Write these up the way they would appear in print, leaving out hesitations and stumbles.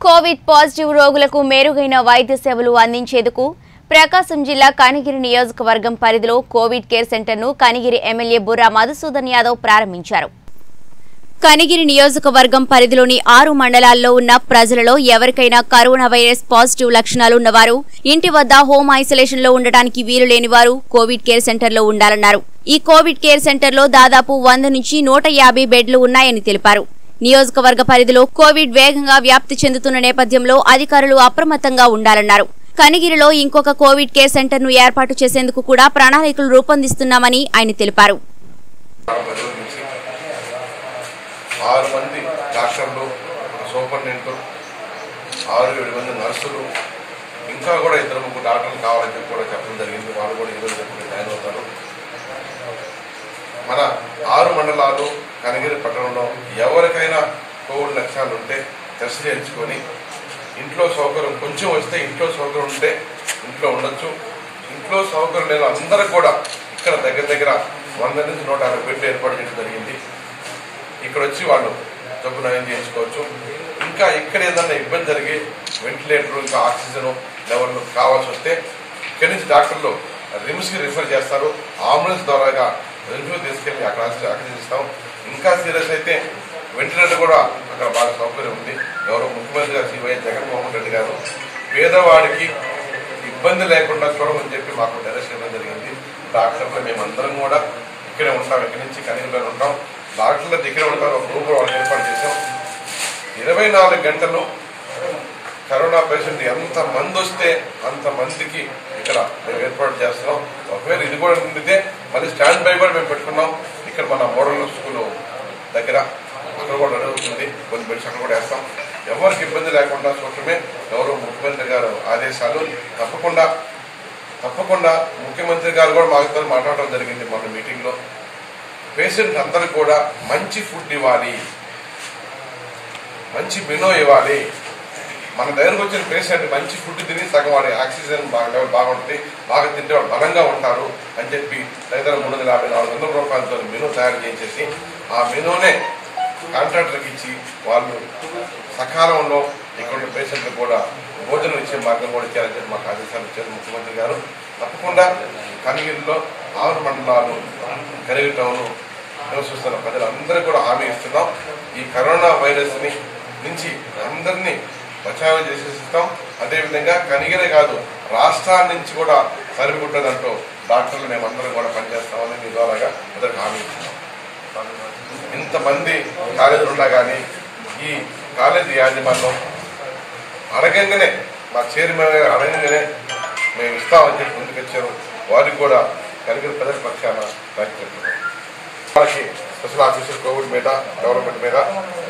Covid positive రోగులకు మెరుగైన వైద్య సేవలు అందించేందుకు ప్రకాశం జిల్లా కనిగిరి నియోజకవర్గం పరిధిలో కోవిడ్ కేర్ సెంటర్ను కనిగిరి ఎమ్మెల్యే బుర్రా మధుసూదన్ యాదవ్ ప్రారంభించారు. కనిగిరి నియోజకవర్గం పరిధిలోని 6 మండలాల్లో ఉన్న ప్రజలలో ఎవరికైనా కరోనా వైరస్ పాజిటివ్ లక్షణాలు ఉన్నవారు ఇంటి వద్ద హోమ్ ఐసోలేషన్ లో ఉండడానికి వీలు లేని వారు కోవిడ్ కేర్ సెంటర్లో ఉండాలన్నారు. ఈ కోవిడ్ కేర్ సెంటర్లో దాదాపు 100 నుంచి 150 బెడ్లు ఉన్నాయని తెలిపారు. నియోజకవర్గ పరిధిలో కోవిడ్ వేగంగా వ్యాప్తి చెందుతున్న నేపథ్యంలో అధికారులు అప్రమత్తంగా ఉండాలన్నారు. కనిగిరిలో ఇంకొక కోవిడ్ కేర్ సెంటర్ను ఏర్పాటు చేసేందుకు కూడా ప్రణాళికలు రూపొందిస్తున్నామని ఆయన తెలిపారు. 6 మంది డాక్టర్లు, సూపరింటెండెంట్లు, 6-7 మంది నర్సులు, ఇంకా కూడా 2-3 డాక్టర్లు కావాలని చెప్పి కూడా చెప్పడం జరిగింది. వాళ్ళు కూడా ఈరోజు చెప్పి జాయిన్ అవుతారు. మన 6 మండలాలు కనిగిరి పట్టణంలో ఎవరికైనా కోవిడ్ లక్షణాలు ఉంటే టెస్ట్ చేయించుకొని ఇంట్లో సౌకర్యం కొంచెం వస్తే ఇంట్లో సౌకర్యం ఉంటే ఇంట్లో ఉండొచ్చు. ఇంట్లో సౌకర్యం లేని అందరూ కూడా ఇక్కడ దగ్గర 100 నుంచి 150 బెడ్లు ఏర్పాటు చేయడం జరిగింది. ఇక్కడ వచ్చి వాళ్ళు జబ్బు నయం చేయించుకోవచ్చు. ఇంకా ఇక్కడ ఏదన్నా ఇబ్బంది జరిగి వెంటిలేటర్ ఇంకా ఆక్సిజన్ లెవెల్ కావాల్సి వస్తే ఇక్కడి నుంచి డాక్టర్లు రిమ్స్కి రిఫర్ చేస్తారు. అంబులెన్స్ ద్వారాగా రిమ్స్ తీసుకెళ్ళి అక్కడ ఆక్సిజన్ ఇస్తాం. ఇంకా సీరియస్ అయితే వెంటిలేటర్ కూడా అక్కడ బాగా సౌకర్యం ఉంది. గౌరవ ముఖ్యమంత్రి గారు శ్రీ వైఎస్ జగన్మోహన్ రెడ్డి గారు పేదవాడికి ఇబ్బంది లేకుండా చూడమని చెప్పి మాకు డైరెక్షన్ ఇవ్వడం జరిగింది. డాక్టర్లు మేమందరం కూడా ఇక్కడే ఉంటాం. ఇక్కడి నుంచి కనిగిరిలో ఉంటాం. డాక్టర్ల దగ్గర ఉంటారు. ఒక రూమ్ వాళ్ళు ఏర్పాటు చేసాం. 24 గంటలు కరోనా పేషెంట్ ఎంత మంది వస్తే అంతమందికి ఇక్కడ మేము ఏర్పాటు చేస్తున్నాం. ఒకవేళ ఇది కూడా ఉండితే మళ్ళీ స్టాండ్ బై కూడా మేము పెట్టుకున్నాం. ఇక్కడ మన మోడల్ స్కూల్ దగ్గర అక్కడ కూడా జరుగుతుంది. కొన్ని బెడ్స్ అక్కడ కూడా వేస్తాం. ఎవరికి ఇబ్బంది లేకుండా చూడటమే గౌరవ ముఖ్యమంత్రి గారు ఆదేశాలు. తప్పకుండా ముఖ్యమంత్రి గారు కూడా మాతో మాట్లాడడం జరిగింది. మన మీటింగ్లో పేషెంట్ అందరికి కూడా మంచి ఫుడ్ ఇవ్వాలి, మంచి మెనూ ఇవ్వాలి. మన దగ్గరకు వచ్చిన పేషెంట్ మంచి ఫుడ్ తిని సగం వాడి ఆక్సిజన్ లెవెల్ బాగుంటుంది, బాగా తింటే వాళ్ళు బలంగా ఉంటారు అని చెప్పి దగ్గర 350-400 రూపాయలతో మెనూ తయారు చేసేసి ఆ మెనూనే కాంట్రాక్టర్కి ఇచ్చి వాళ్ళు సకాలంలో ఇక్కడ ఉన్న పేషెంట్లకు కూడా భోజనం ఇచ్చే మార్గం కూడా ఇచ్చారని చెప్పి మాకు ఆదేశాలు ఇచ్చారు ముఖ్యమంత్రి గారు. తప్పకుండా కనిగిరిలో 6 మండలాలు కనిగిరి టౌన్ నివసిస్తున్న ప్రజలందరూ కూడా హామీ ఇస్తున్నాం. ఈ కరోనా వైరస్ నుంచి అందరినీ బచావ చేసేస్తాం. అదేవిధంగా కనిగిరే కాదు రాష్ట్రాల నుంచి కూడా సరిపుట్టదంటూ డాక్టర్లు మేమందరం కూడా పనిచేస్తామని మీ ద్వారాగా అందరికి హామీ ఇస్తున్నాం. ఇంతమంది కాలేజీలు ఉన్నా కానీ ఈ కాలేజీ యాజమాన్యం అడగంగానే మా చైర్మన్ గారు అడగంగానే మేము ఇస్తామని చెప్పి ముందుకొచ్చారు. వారికి కూడా కనిగిరి ప్రజల పక్షాన ప్రయత్నిస్తున్నాం. వాళ్ళకి స్పెషల్ ఆఫీసర్ కోవిడ్ మీద డెవలప్మెంట్ మీద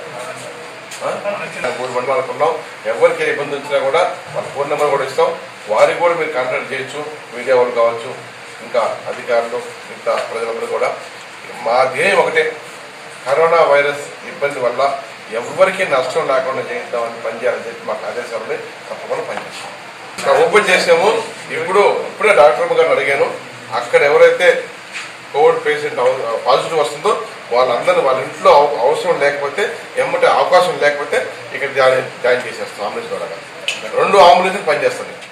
3 మండలాలకు ఉన్నాం. ఎవరికి ఇబ్బంది వచ్చినా కూడా వాళ్ళ ఫోన్ నెంబర్ కూడా ఇస్తాం. వారికి కూడా మీరు కాంటాక్ట్ చేయొచ్చు. మీడియా వాళ్ళు కావచ్చు, ఇంకా అధికారులు, ఇంకా ప్రజలందరూ కూడా మా ధ్యేయం ఒకటే, కరోనా వైరస్ ఇబ్బంది వల్ల ఎవరికి నష్టం లేకుండా చేద్దామని పనిచేయాలని చెప్పి మాకు ఆదేశాలని తప్పకుండా పనిచేస్తాం. ఓపెన్ చేసాము. ఇప్పుడే డాక్టర్ గారిని అడిగాను. అక్కడ ఎవరైతే కోవిడ్ పేషెంట్ పాజిటివ్ వస్తుందో వాళ్ళందరినీ వాళ్ళ ఇంట్లో అవసరం లేకపోతే ఎమ్మటే అవకాశం లేకపోతే ఇక్కడ జాయిన్ చేసేస్తాం. అంబులెన్స్ ద్వారా 2 అంబులెన్స్ పనిచేస్తుంది.